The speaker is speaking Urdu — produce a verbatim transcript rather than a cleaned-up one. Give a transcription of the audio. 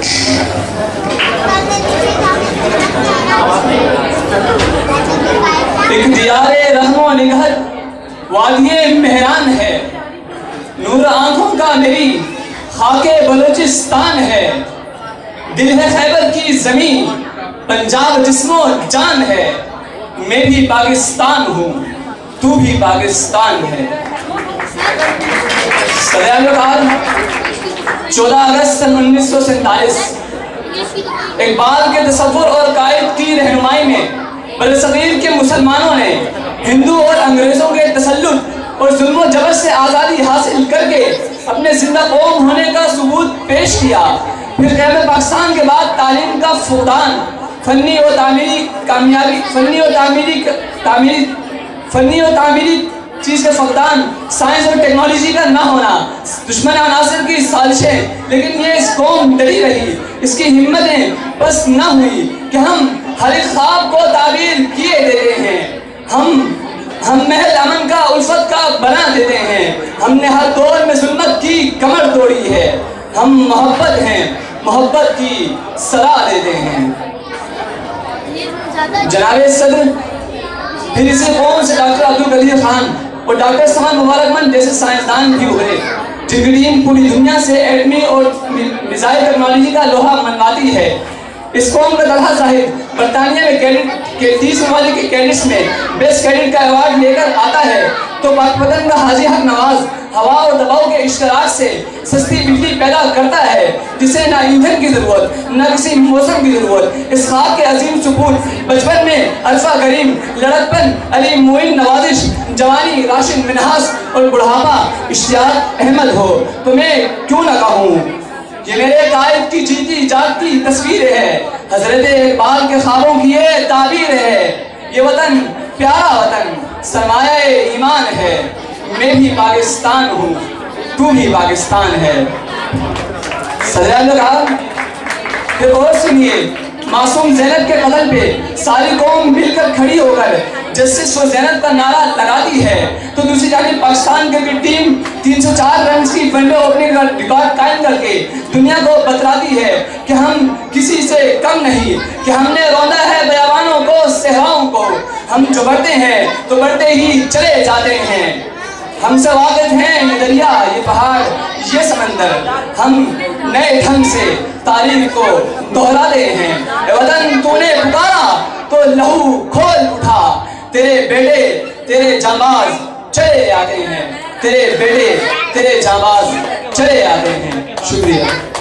ایک دیار رحم و نگہت وادی مہران ہے، نور آنکھوں کا میری خاک بلوچستان ہے، دل ہے خیبر کی زمین، پنجاب جسم و جان ہے، میں بھی پاکستان ہوں، تو بھی پاکستان ہے۔ صدیہ لکھار چودہ اگست سن انیس سو سینتالیس اقبال کے تصور اور قائد کی رہنمائی میں برصغیر کے مسلمانوں نے ہندو اور انگریزوں کے تسلط اور ظلم و جبر سے آزادی حاصل کر کے اپنے زندہ قوم ہونے کا ثبوت پیش کیا۔ پھر قیام پاکستان کے بعد تعلیم کا فقدان، فنی و تعمیری کامیابی فنی و تعمیری تعمیری فنی و تعمیری چیز کا فقدان، سائنس اور ٹیکنالوجی کا نہ ہونا، دشمن عناصر کی سازشیں، لیکن یہ اس قوم ڈری رہی، اس کی ہمتیں بس نہ ہوئی کہ ہم ہر ایک خواب کو تعبیر کیے دیتے ہیں، ہم ہم محل امن کا الفت کا بنا دیتے ہیں، ہم نے ہر دور میں ظلمت کی کمر توڑی ہے، ہم محبت ہیں، محبت کی صلاح دیتے ہیں۔ جناب صدر پھر اسی قوم سے ڈاکٹر عبدالقدیر خان اور ڈاکٹر سمان مبارک مند جیسے سائنسدان بھی ہوئے، جن کی ٹیم پوری دنیا سے ایٹمی اور میزائل ٹیکنالوجی کا لوہا منواتی ہے۔ اس قوم کا طلحہ زاہد برطانیہ میں کیڈٹ کے تیس ممالک کے کیڈٹس میں بیسٹ کیڈٹ کا ایوارڈ لے کر آتا ہے، تو پاک پتن کا حاجی حق نواز ہوا اور دباؤ کے اشتراک سے سستی بجلی پیدا کرتا ہے، جسے نہ ایندھن کی ضرورت نہ کسی موسم کی ضرورت۔ اس خاک کے عظیم سپوت بچپن میں الفا کریم، لڑکپن علی معین نوازش، جوانی راشد منہاس اور بڑھاپا اشتیاق احمد ہو، تو میں کیوں نہ کہوں یہ میرے قائد کی جیتی جاگتی تصویر ہے، حضرت اقبال کے خوابوں کی یہ تعبیر ہے۔ یہ وطن پیارا وطن سرمایہ ایمان ہے، میں بھی پاکستان ہوں، تو بھی پاکستان ہے۔ صدیہ لکھار پھر اور سنیے، معصوم زینب کے قتل پہ ساری قوم مل کر کھڑی ہو کر جسٹس فار زینب کا نعرہ لگاتی ہے، تو دوسری جانب پاکستان کرکٹ ٹیم تین سو چار رنز کی ونڈو اوپننگ کا ریکارڈ قائم کر کے دنیا کو بتلاتی ہے کہ ہم کسی سے کم نہیں، کہ ہم نے روندا ہے بیابانوں کو، صحراؤں کو، ہم جو بڑھتے ہیں تو بڑھتے ہی چلے جاتے ہیں۔ ہم سے واقف ہیں یہ دریا، یہ پہاڑ، یہ سمندر، ہم نئے ڈھنگ سے تاریخ کو دہراتے ہیں۔ اے وطن تو نے پکارا تو لہو کھول اٹھا، تیرے بیٹے تیرے جانباز چلے آتے ہیں، تیرے بیٹے تیرے جانباز چلے آتے ہیں۔ شکریہ۔